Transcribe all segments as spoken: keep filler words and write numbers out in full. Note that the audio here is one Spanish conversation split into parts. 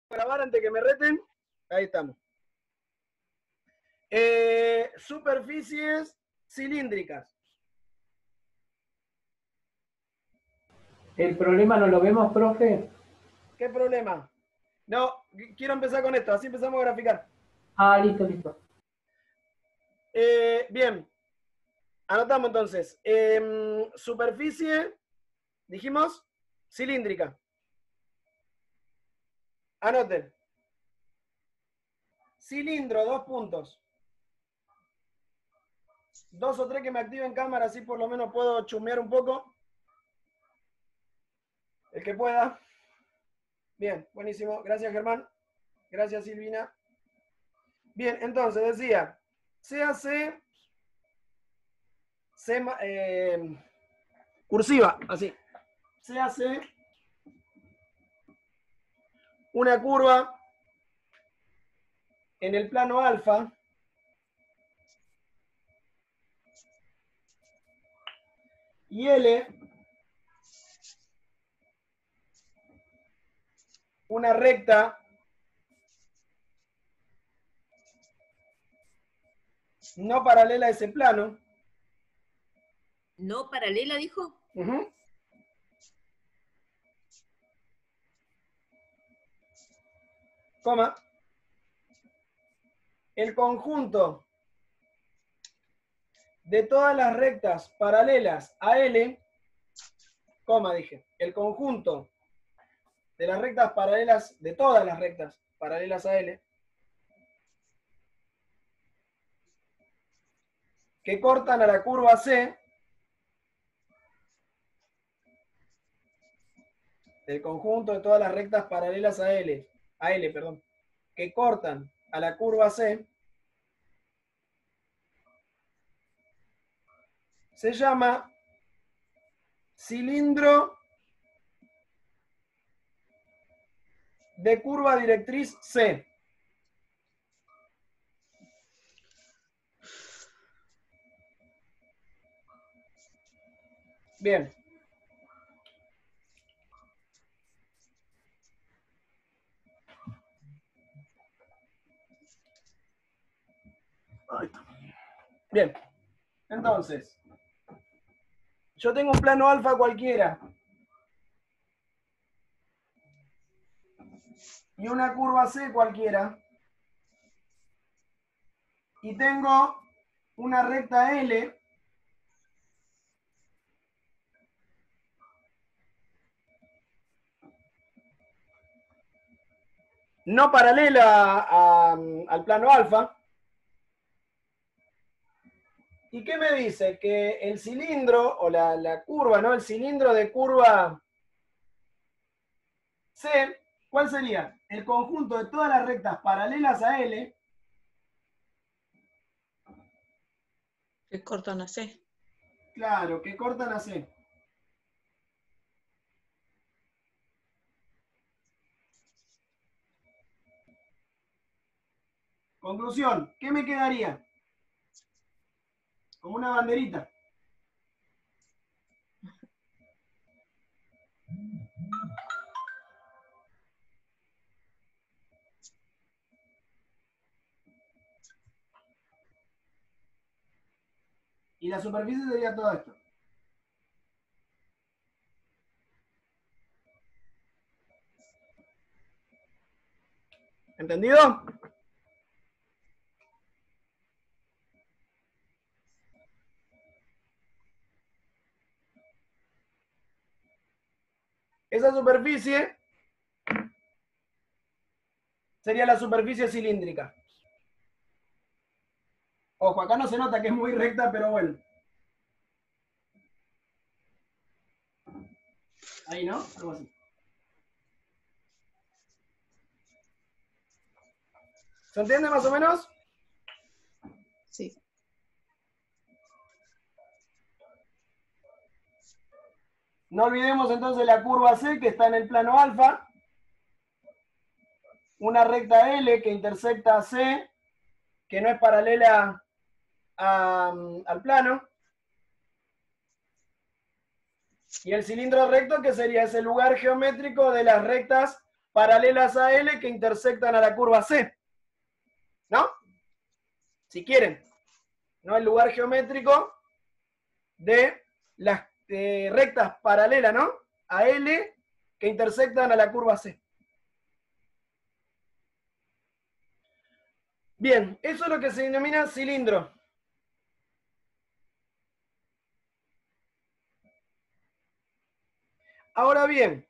grabar antes que me reten. Ahí estamos. Eh, superficies cilíndricas. ¿El problema no lo vemos, profe? ¿Qué problema? No, quiero empezar con esto, así empezamos a graficar. Ah, listo, listo. Eh, bien, anotamos entonces. Eh, superficie, dijimos, cilíndrica. Anoten. Cilindro, dos puntos. Dos o tres que me activen cámara, así por lo menos puedo chumear un poco. El que pueda. Bien, buenísimo. Gracias, Germán. Gracias, Silvina. Bien, entonces decía, se hace se, eh, cursiva, así. Se hace una curva en el plano alfa y L una recta no paralela a ese plano. ¿No paralela, dijo? Uh-huh. Coma. El conjunto de todas las rectas paralelas a L, coma dije, el conjunto de las rectas paralelas, de todas las rectas paralelas a L, que cortan a la curva C, del conjunto de todas las rectas paralelas a L, a L, perdón, que cortan a la curva C, se llama cilindro de curva directriz C. Bien. Bien. Entonces, yo tengo un plano alfa cualquiera y una curva C cualquiera y tengo una recta L no paralela a, a, al plano alfa. ¿Y qué me dice? Que el cilindro, o la, la curva, ¿no? El cilindro de curva C, ¿cuál sería? El conjunto de todas las rectas paralelas a L. Que cortan a C. Claro, que cortan a C. Conclusión, ¿qué me quedaría? Como una banderita. Y la superficie sería todo esto. ¿Entendido? Esa superficie sería la superficie cilíndrica. Ojo, acá no se nota que es muy recta, pero bueno. Ahí, ¿no? Algo así. ¿Se entiende más o menos? Sí. No olvidemos entonces la curva C que está en el plano alfa. Una recta L que intersecta a C, que no es paralela a, al plano. Y el cilindro recto, que sería ese lugar geométrico de las rectas paralelas a L que intersectan a la curva C. ¿No? Si quieren, ¿no? El lugar geométrico de las eh, rectas paralelas, ¿no? A L que intersectan a la curva C. Bien, eso es lo que se denomina cilindro. Ahora bien,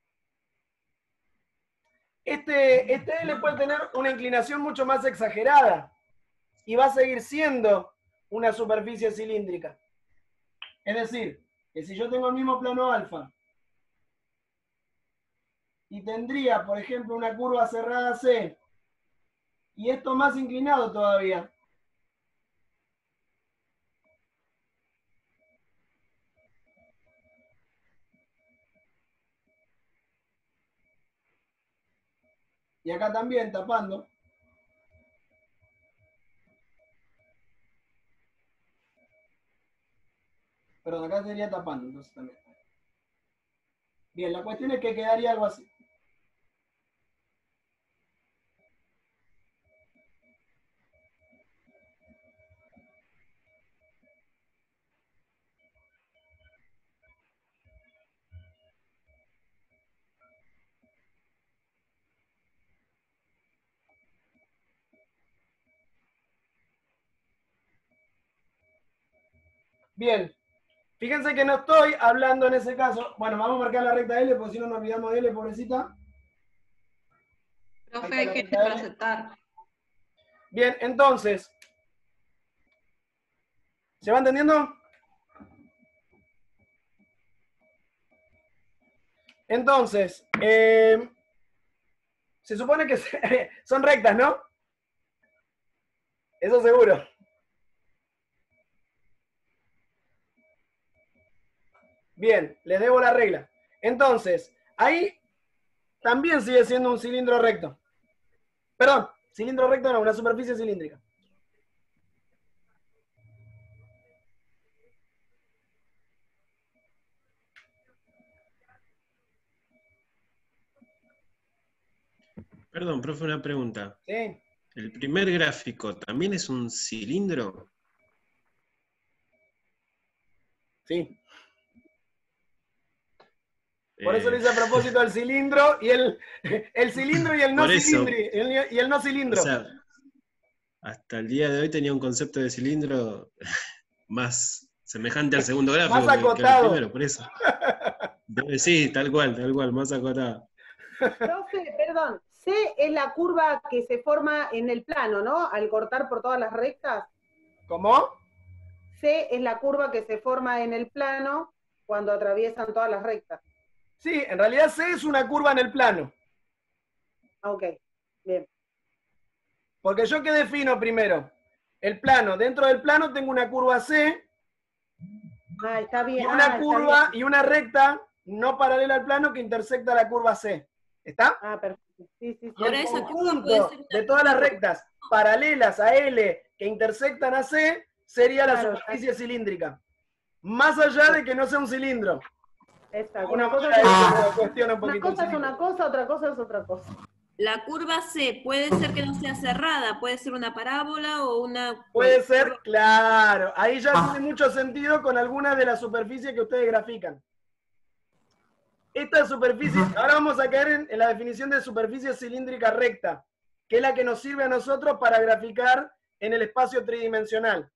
este, este L puede tener una inclinación mucho más exagerada y va a seguir siendo una superficie cilíndrica. Es decir, que si yo tengo el mismo plano alfa y tendría, por ejemplo, una curva cerrada C y esto más inclinado todavía, y acá también tapando, perdón, acá sería tapando, entonces también. Bien, la cuestión es que quedaría algo así. Bien, fíjense que no estoy hablando en ese caso. Bueno, vamos a marcar la recta L, porque si no nos olvidamos de L, pobrecita. Profe, hay gente para aceptar. Bien, entonces, ¿se va entendiendo? Entonces, eh, se supone que se, son rectas, ¿no? Eso seguro. Bien, les debo la regla. Entonces, ahí también sigue siendo un cilindro recto. Perdón, cilindro recto no, una superficie cilíndrica. Perdón, profe, una pregunta. Sí. ¿El primer gráfico también es un cilindro? Sí. Por eso Eh, lo hice a propósito del cilindro y el, el cilindro y el no Por eso. cilindro. El, y el no cilindro. O sea, hasta el día de hoy tenía un concepto de cilindro más semejante al segundo gráfico Más que, que al acotado. primero, por eso. Sí, tal cual, tal cual, más acotado. Profe, perdón, C es la curva que se forma en el plano, ¿no? Al cortar por todas las rectas. ¿Cómo? C es la curva que se forma en el plano cuando atraviesan todas las rectas. Sí, en realidad C es una curva en el plano. Ok, bien. Porque yo qué defino primero. El plano. Dentro del plano tengo una curva C. Ah, está bien. Y una ah, curva y una recta no paralela al plano que intersecta la curva C. ¿Está? Ah, perfecto. Sí, sí, sí. Y el conjunto de todas las rectas paralelas a L que intersectan a C sería la Claro, superficie cilíndrica. Más allá de que no sea un cilindro. Exacto. Una, Una cosa, cosa, es, ah, cuestiona un una poquito cosa es una cosa, otra cosa es otra cosa. La curva C puede ser que no sea cerrada, puede ser una parábola o una... Puede ser, claro. Ahí ya tiene mucho sentido con algunas de las superficies que ustedes grafican. Esta superficie, ahora vamos a caer en, en la definición de superficie cilíndrica recta, que es la que nos sirve a nosotros para graficar en el espacio tridimensional.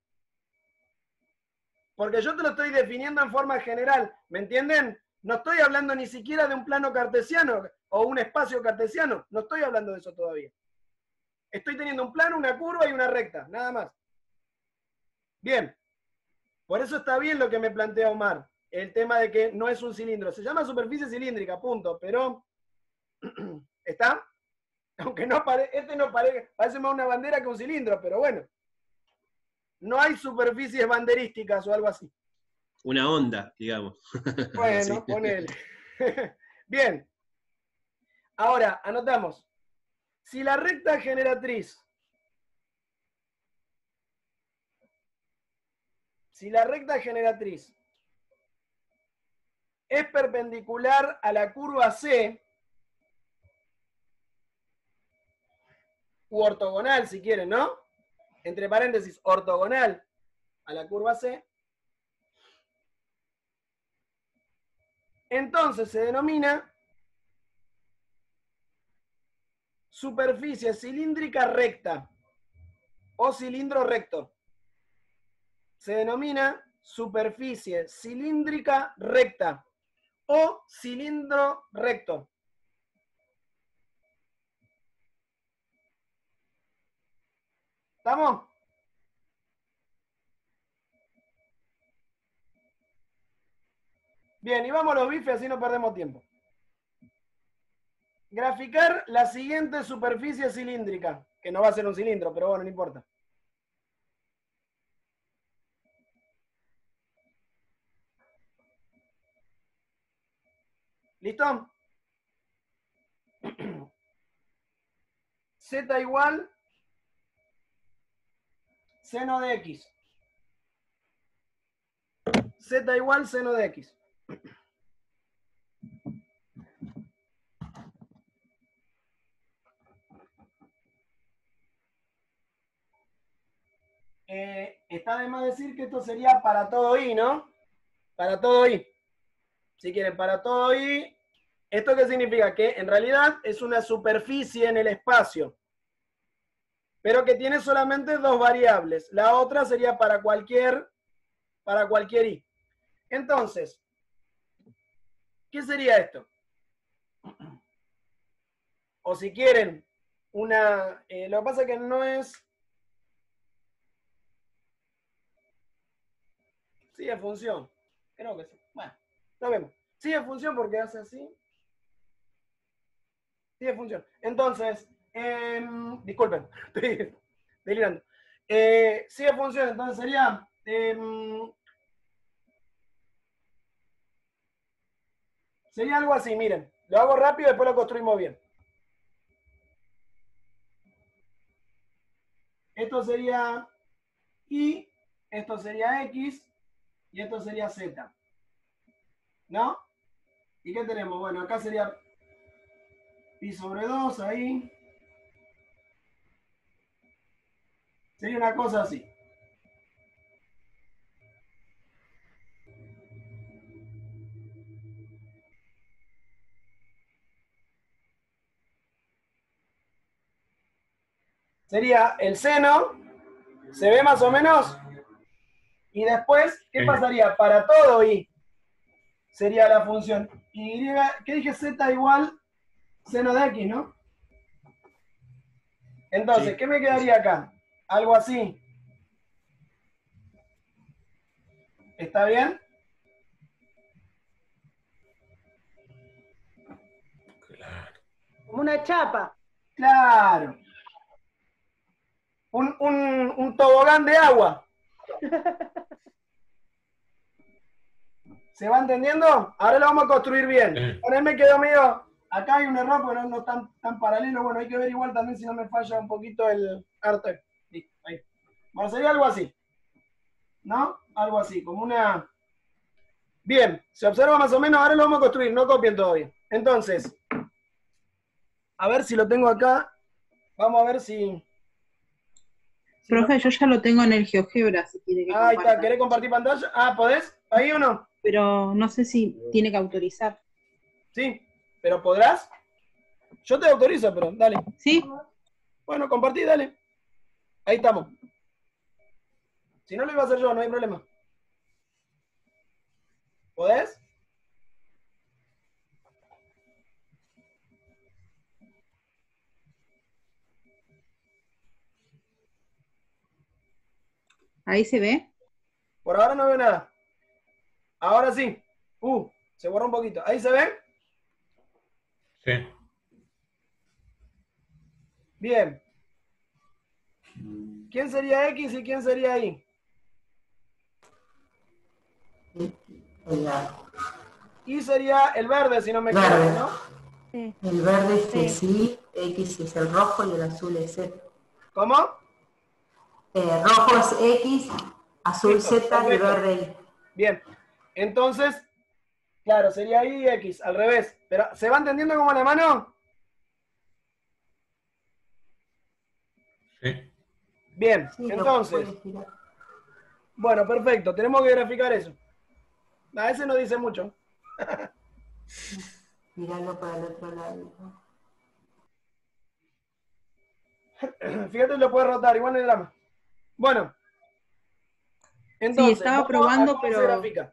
Porque yo te lo estoy definiendo en forma general, ¿me entienden? No estoy hablando ni siquiera de un plano cartesiano o un espacio cartesiano, no estoy hablando de eso todavía. Estoy teniendo un plano, una curva y una recta, nada más. Bien, por eso está bien lo que me plantea Omar, el tema de que no es un cilindro. Se llama superficie cilíndrica, punto, pero ¿está? Aunque no pare, este no pare, parece más una bandera que un cilindro, pero bueno. No hay superficies banderísticas o algo así. Una onda, digamos. Bueno, Sí. ponele. Bien. Ahora, anotamos. Si la recta generatriz, si la recta generatriz es perpendicular a la curva C, u ortogonal si quieren, ¿no? Entre paréntesis, ortogonal a la curva C. Entonces se denomina superficie cilíndrica recta o cilindro recto. Se denomina superficie cilíndrica recta o cilindro recto. ¿Estamos? Bien, y vamos a los bifes, así no perdemos tiempo. Graficar la siguiente superficie cilíndrica, que no va a ser un cilindro, pero bueno, no importa. ¿Listo? Z igual seno de X. Z igual seno de X. Eh, está de más decir que esto sería para todo I, ¿no? Para todo I. Si quieren, para todo I. ¿Esto qué significa? Que en realidad es una superficie en el espacio, pero que tiene solamente dos variables. La otra sería para cualquier, para cualquier I. Entonces, ¿qué sería esto? O si quieren, una... Eh, lo que pasa es que no es... Sigue función. Creo que sí. Bueno, lo vemos. Sigue función porque hace así. Sigue función. Entonces, eh, disculpen, estoy delirando. Eh, sigue función, entonces sería... Eh, sería algo así, miren. Lo hago rápido y después lo construimos bien. Esto sería Y, esto sería X y esto sería Z. ¿No? ¿Y qué tenemos? Bueno, acá sería pi sobre dos, ahí. Sería una cosa así. Sería el seno, ¿se ve más o menos? Y después, ¿qué pasaría? Para todo I sería la función Y, ¿qué dije? Z igual seno de X, ¿no? Entonces, Sí. ¿qué me quedaría acá? Algo así. ¿Está bien? Como una chapa. Claro. Un, un, un tobogán de agua. ¿Se va entendiendo? Ahora lo vamos a construir bien. Ahora me quedó medio... Acá hay un error, pero no tan, tan paralelo. Bueno, hay que ver igual también si no me falla un poquito el arte. Listo, ahí. Bueno, sería algo así. ¿No? Algo así, como una... Bien, se observa más o menos. Ahora lo vamos a construir, no copien todavía. Entonces, a ver si lo tengo acá. Vamos a ver si... si Profe, lo... yo ya lo tengo en el GeoGebra, si quiere que Ahí comparta. está, ¿querés compartir pantalla? Ah, ¿podés? ¿Ahí o no? Pero no sé si tiene que autorizar. Sí, pero ¿podrás? Yo te autorizo, pero dale. ¿Sí? Bueno, compartí, dale. Ahí estamos. Si no lo iba a hacer yo, no hay problema. ¿Podés? ¿Ahí se ve? Por ahora no veo nada. Ahora sí. Uh, se borró un poquito. ¿Ahí se ve? Sí. Bien. ¿Quién sería X y quién sería Y? Y sería el verde, si no me equivoco, Verde. ¿no? Sí. El verde es que Sí. sí, X es el rojo y el azul es Z. ¿Cómo? Eh, rojo es X, azul Listo, Z y perfecto. verde Y. Bien. Entonces, claro, sería Y y X, al revés. Pero, ¿se va entendiendo como la mano? Sí. Bien, Sí, lo entonces, puedes girar. bueno, perfecto, tenemos que graficar eso. A ese no dice mucho. Mirarlo para el otro lado. Fíjate, lo puedes rotar, igual no hay drama. Bueno, entonces, estaba vamos probando, a cómo se pero- grafica.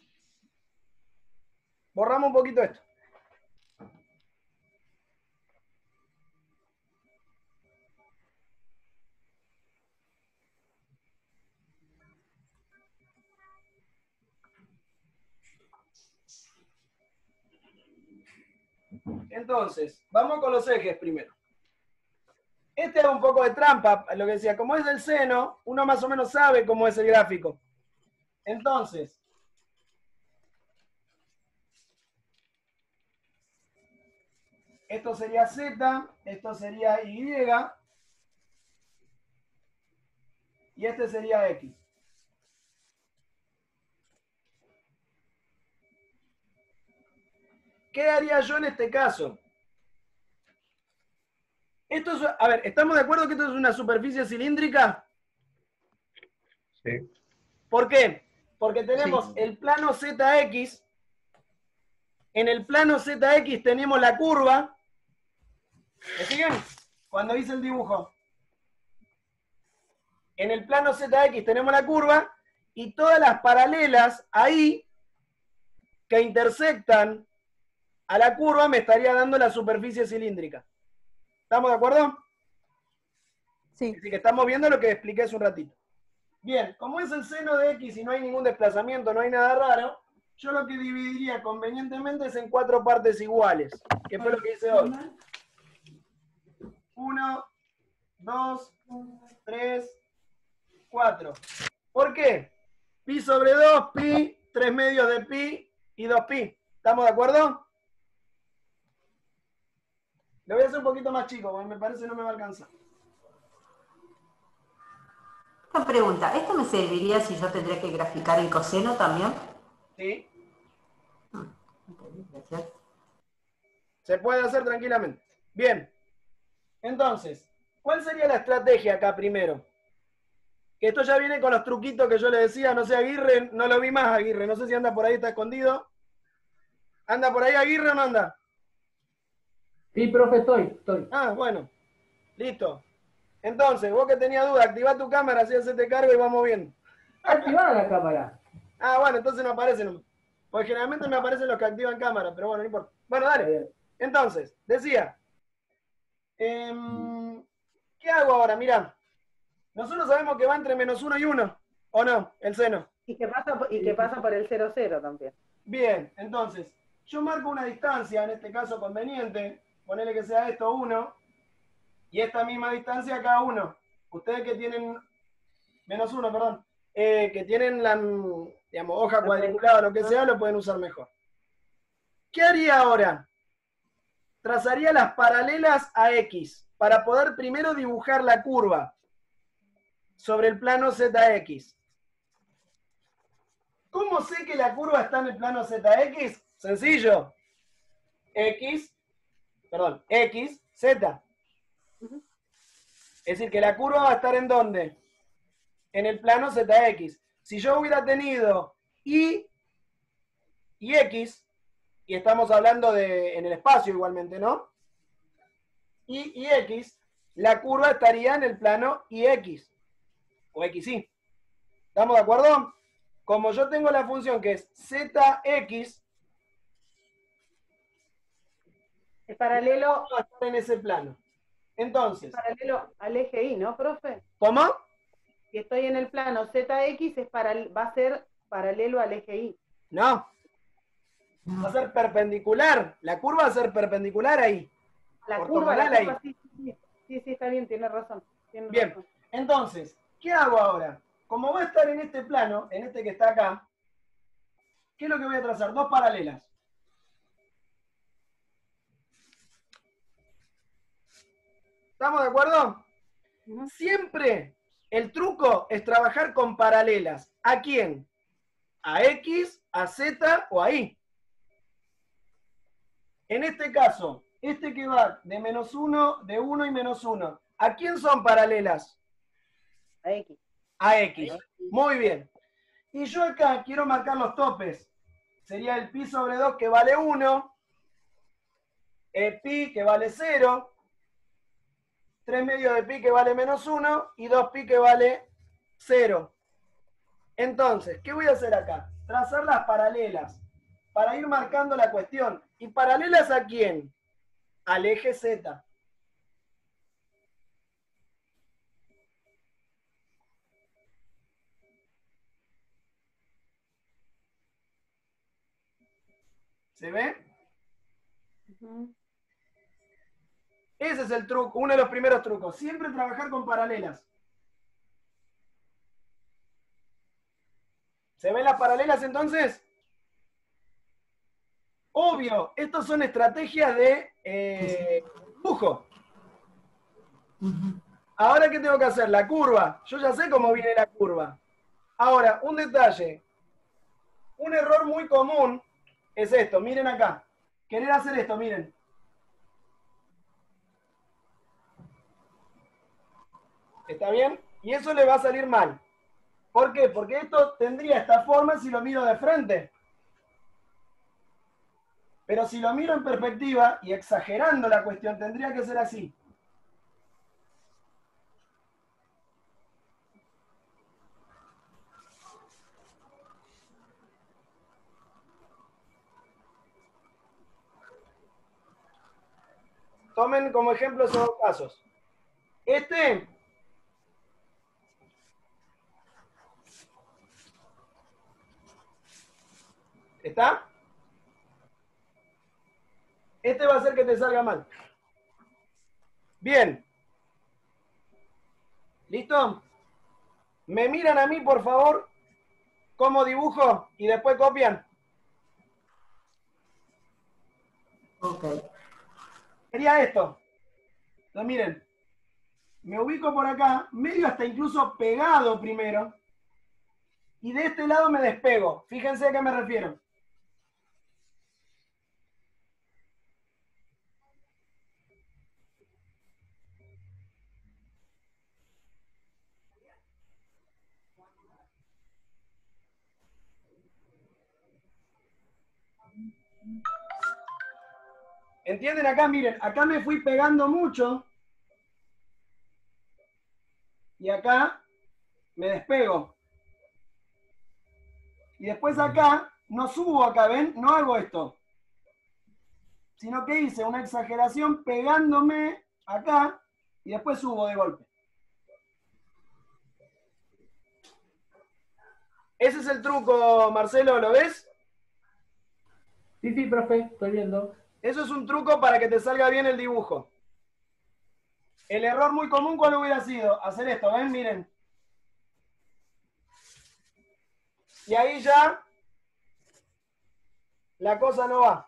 Borramos un poquito esto. Entonces, vamos con los ejes primero. Este es un poco de trampa, lo que decía, como es del seno, uno más o menos sabe cómo es el gráfico. Entonces, esto sería Z, esto sería Y, y este sería X. ¿Qué haría yo en este caso? Esto es, a ver, ¿estamos de acuerdo que esto es una superficie cilíndrica? Sí. ¿Por qué? Porque tenemos el plano Z X. En el plano Z X tenemos la curva. ¿Me siguen? Cuando hice el dibujo. En el plano Z X tenemos la curva y todas las paralelas ahí que intersectan a la curva me estaría dando la superficie cilíndrica. ¿Estamos de acuerdo? Sí. Así que estamos viendo lo que expliqué hace un ratito. Bien, como es el seno de X y no hay ningún desplazamiento, no hay nada raro, yo lo que dividiría convenientemente es en cuatro partes iguales, que fue lo que hice hoy. Uno, dos, tres, cuatro. ¿Por qué? Pi sobre dos, pi, tres medios de pi y dos pi. ¿Estamos de acuerdo? Lo voy a hacer un poquito más chico, porque me parece que no me va a alcanzar. Esta pregunta, ¿esto me serviría si yo tendría que graficar el coseno también? ¿Sí? Gracias. Se puede hacer tranquilamente. Bien. Entonces, ¿cuál sería la estrategia acá primero? Que esto ya viene con los truquitos que yo le decía, no sé, Aguirre, no lo vi más, Aguirre, no sé si anda por ahí, está escondido. ¿Anda por ahí Aguirre o no anda? Sí, profe, estoy, estoy. Ah, bueno. Listo. Entonces, vos que tenías duda, activá tu cámara, así hacete cargo y vamos bien. Activada la cámara. Ah, bueno, entonces no aparece nomás. Porque generalmente me aparecen los que activan cámara, pero bueno, no importa. Bueno, dale. Entonces, decía, em, ¿qué hago ahora? Mirá, nosotros sabemos que va entre menos uno y uno, ¿o no? El seno. Y que pasa, por- y que pasa por el cero cero también. Bien, entonces, yo marco una distancia, en este caso conveniente, ponele que sea esto uno, y esta misma distancia acá uno. Ustedes que tienen, menos uno, perdón, eh, que tienen la, digamos, hoja cuadriculada o lo que sea, lo pueden usar mejor. ¿Qué haría ahora? Trazaría las paralelas a X, para poder primero dibujar la curva sobre el plano Z X. ¿Cómo sé que la curva está en el plano Z X? Sencillo. X, perdón, X, Z. Es decir, que la curva va a estar ¿en dónde? En el plano Z X. Si yo hubiera tenido Y y X, y estamos hablando de en el espacio igualmente, ¿no? Y y X, la curva estaría en el plano Y X, o X Y. ¿Estamos de acuerdo? Como yo tengo la función que es Z X, Es paralelo, va a estar en ese plano. Entonces, paralelo al eje Y, ¿no, profe? ¿cómo? Si estoy en el plano Z X, es paral- va a ser paralelo al eje Y. No. Va a ser perpendicular. La curva va a ser perpendicular ahí. La curva, la Ortogonal ahí. curva, sí, sí, sí, sí, sí, está bien, tiene razón. tiene Bien. razón. Entonces, ¿qué hago ahora? Como va a estar en este plano, en este que está acá, ¿qué es lo que voy a trazar? Dos paralelas. ¿Estamos de acuerdo? Ujú. Siempre el truco es trabajar con paralelas. ¿A quién? ¿A X, a Z o a Y? En este caso, este que va de menos uno, de uno y menos uno, ¿a quién son paralelas? A X. A X. Muy bien. Y yo acá quiero marcar los topes. Sería el pi sobre dos que vale uno, el pi que vale cero, tres medios de pi que vale menos uno y dos pi que vale cero. Entonces, ¿qué voy a hacer acá? Trazar las paralelas para ir marcando la cuestión. ¿Y paralelas a quién? Al eje Z. ¿Se ve? Ujú. Ese es el truco, uno de los primeros trucos. Siempre trabajar con paralelas. ¿Se ven las paralelas entonces? Obvio, estas son estrategias de eh, dibujo. Ahora, ¿qué tengo que hacer? La curva. Yo ya sé cómo viene la curva. Ahora, un detalle. Un error muy común es esto. Miren acá. Querer hacer esto, miren. ¿Está bien? Y eso le va a salir mal. ¿Por qué? Porque esto tendría esta forma si lo miro de frente. Pero si lo miro en perspectiva y exagerando la cuestión, tendría que ser así. Tomen como ejemplo esos dos casos. Este ¿está? Este va a hacer que te salga mal. Bien. ¿Listo? Me miran a mí, por favor, cómo dibujo y después copian. Ok. Sería esto. Entonces, miren. Me ubico por acá, medio hasta incluso pegado primero. Y de este lado me despego. Fíjense a qué me refiero. ¿Entienden acá? Miren, acá me fui pegando mucho. Y acá me despego. Y después acá, no subo acá, ¿ven? No hago esto. Sino que hice una exageración pegándome acá y después subo de golpe. Ese es el truco, Marcelo, ¿lo ves? Sí, sí, profe, estoy viendo. Eso es un truco para que te salga bien el dibujo. El error muy común, ¿cuál hubiera sido? Hacer esto, ¿ven? Miren. Y ahí ya la cosa no va.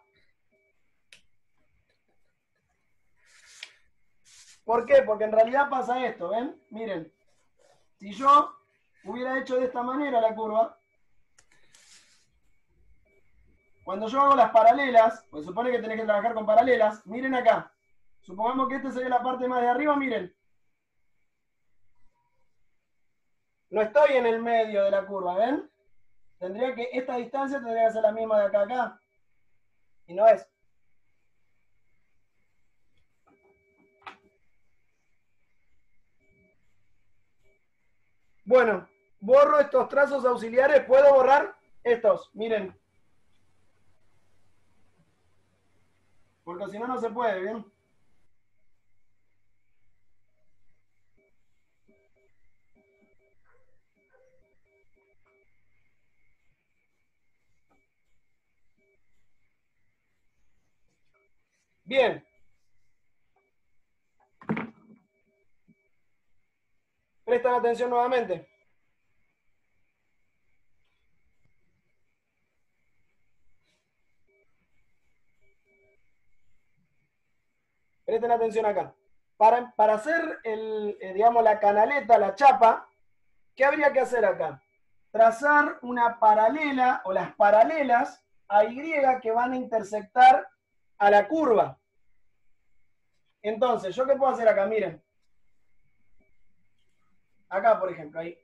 ¿Por qué? Porque en realidad pasa esto, ¿ven? Miren. Si yo hubiera hecho de esta manera la curva, cuando yo hago las paralelas, pues supone que tenés que trabajar con paralelas, miren acá. Supongamos que esta sería la parte más de arriba, miren. No estoy en el medio de la curva, ¿ven? Tendría que, esta distancia tendría que ser la misma de acá a acá. Y no es. Bueno, borro estos trazos auxiliares. ¿Puedo borrar estos? Miren. Porque si no, no se puede, ¿bien? Bien. Prestan atención nuevamente. Presten atención acá. Para, para hacer el, eh, digamos, la canaleta, la chapa, ¿qué habría que hacer acá? Trazar una paralela o las paralelas a Y que van a intersectar a la curva. Entonces, ¿yo qué puedo hacer acá? Miren. Acá, por ejemplo, ahí.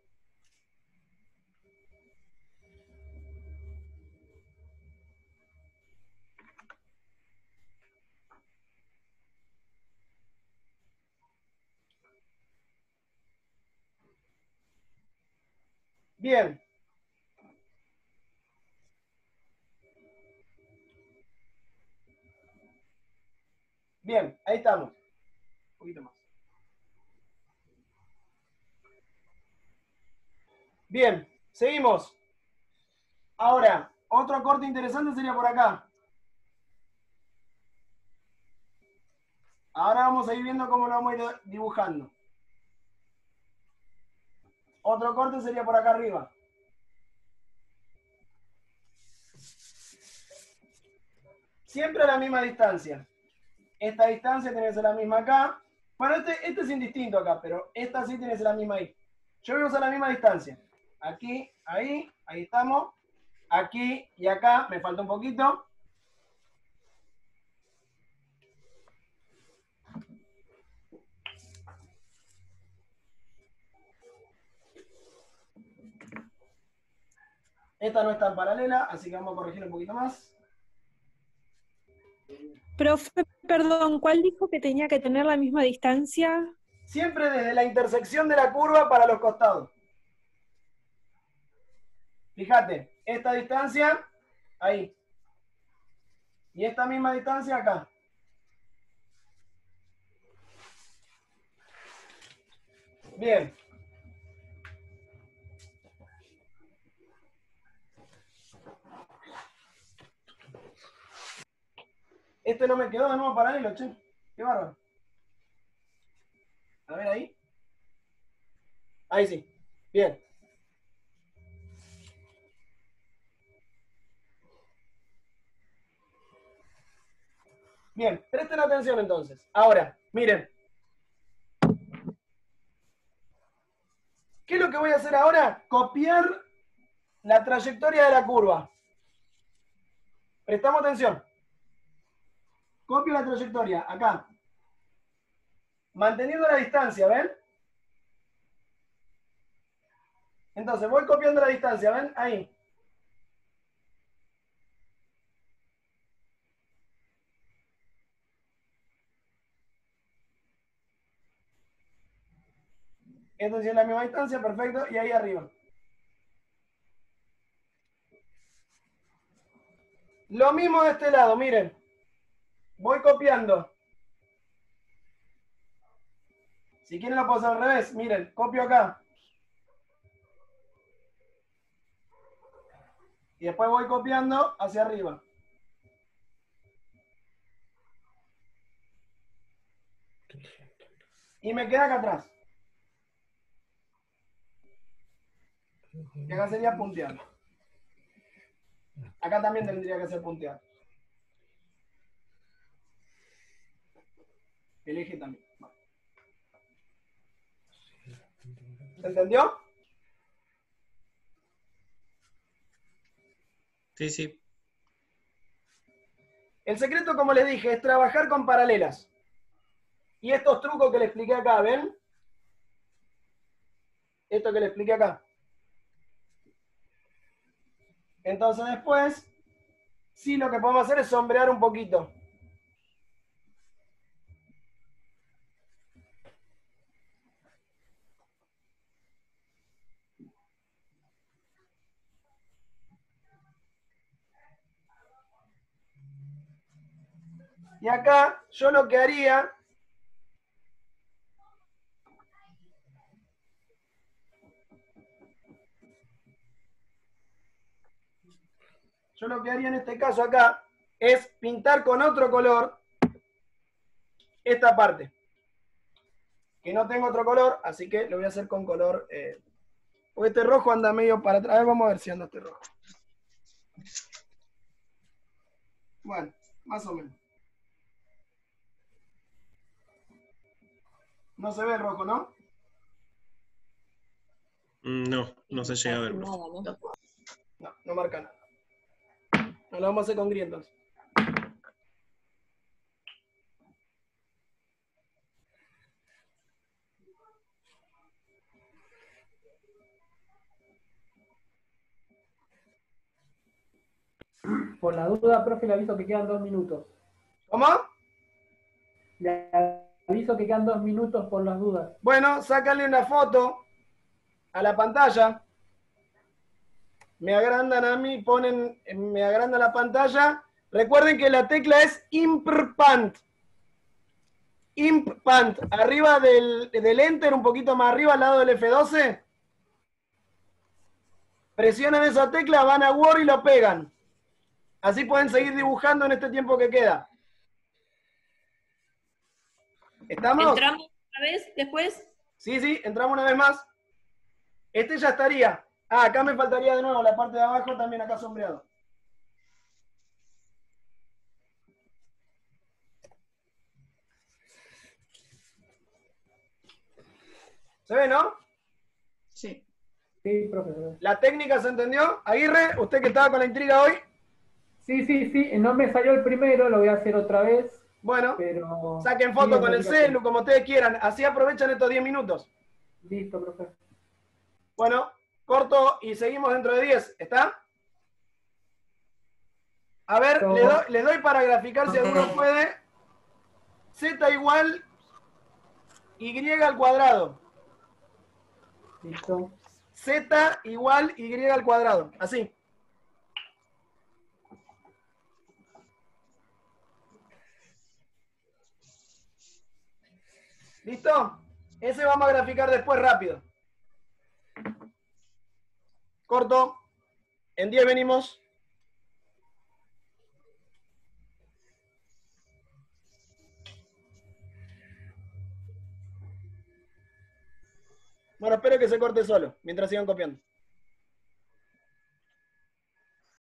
Bien. Bien, ahí estamos. Un poquito más. Bien, seguimos. Ahora, otro corte interesante sería por acá. Ahora vamos a ir viendo cómo lo vamos a ir dibujando. Otro corte sería por acá arriba. Siempre a la misma distancia. Esta distancia tiene que ser la misma acá. Bueno, este, este es indistinto acá, pero esta sí tiene que ser la misma ahí. Yo voy a usar la misma distancia. Aquí, ahí, ahí estamos. Aquí y acá, me falta un poquito. Esta no es tan paralela, así que vamos a corregir un poquito más. Profe, perdón, ¿cuál dijo que tenía que tener la misma distancia? Siempre desde la intersección de la curva para los costados. Fíjate, esta distancia, ahí. Y esta misma distancia acá. Bien. Este no me quedó de nuevo paralelo, che. Qué bárbaro. A ver ahí. Ahí sí. Bien. Bien, presten atención entonces. Ahora, miren. ¿Qué es lo que voy a hacer ahora? Copiar la trayectoria de la curva. Prestamos atención. Copio la trayectoria, acá. Manteniendo la distancia, ¿ven? Entonces, voy copiando la distancia, ¿ven? Ahí. Esta es la misma distancia, perfecto, y ahí arriba. Lo mismo de este lado, miren. Voy copiando. Si quieren lo puedo hacer al revés, miren, copio acá. Y después voy copiando hacia arriba. Y me queda acá atrás. Y acá sería puntear. Acá también tendría que ser puntear. El eje también. ¿Se entendió? Sí, sí. El secreto, como les dije, es trabajar con paralelas. Y estos trucos que les expliqué acá, ¿ven? Esto que les expliqué acá. Entonces después, sí, lo que podemos hacer es sombrear un poquito. Y acá yo lo que haría yo lo que haría en este caso acá es pintar con otro color esta parte. Que no tengo otro color, así que lo voy a hacer con color. Eh, porque este rojo anda medio para atrás. A ver, vamos a ver si anda este rojo. Bueno, más o menos. No se ve el rojo, ¿no? No, no se llega a ver. Nada, ¿no? No, no marca nada. No lo vamos a hacer con gris entonces. Por la duda, profe, le aviso que quedan dos minutos. ¿Cómo? Le aviso que quedan dos minutos por las dudas. Bueno, sácale una foto a la pantalla. Me agrandan a mí, ponen, me agrandan la pantalla. Recuerden que la tecla es IMPRPANT. IMPRPANT. Arriba del, del Enter, un poquito más arriba, al lado del F doce. Presionan esa tecla, van a Word y lo pegan. Así pueden seguir dibujando en este tiempo que queda. ¿Estamos? ¿Entramos otra vez después? Sí, sí, entramos una vez más. Este ya estaría. Ah, acá me faltaría de nuevo la parte de abajo, también acá sombreado. ¿Se ve, no? Sí. Sí, profesor. ¿La técnica se entendió? Aguirre, usted que estaba con la intriga hoy. Sí, sí, sí. No me salió el primero, lo voy a hacer otra vez. Bueno, pero saquen foto sí, con el obligación. celu, como ustedes quieran. Así aprovechan estos diez minutos. Listo, profe. Bueno, corto y seguimos dentro de diez. ¿Está? A ver, No. le doy, les doy para graficar si Ok. alguno puede. Z igual Y al cuadrado. Listo. Z igual Y al cuadrado. Así. ¿Listo? Ese vamos a graficar después rápido. Corto. En diez venimos. Bueno, espero que se corte solo, mientras sigan copiando.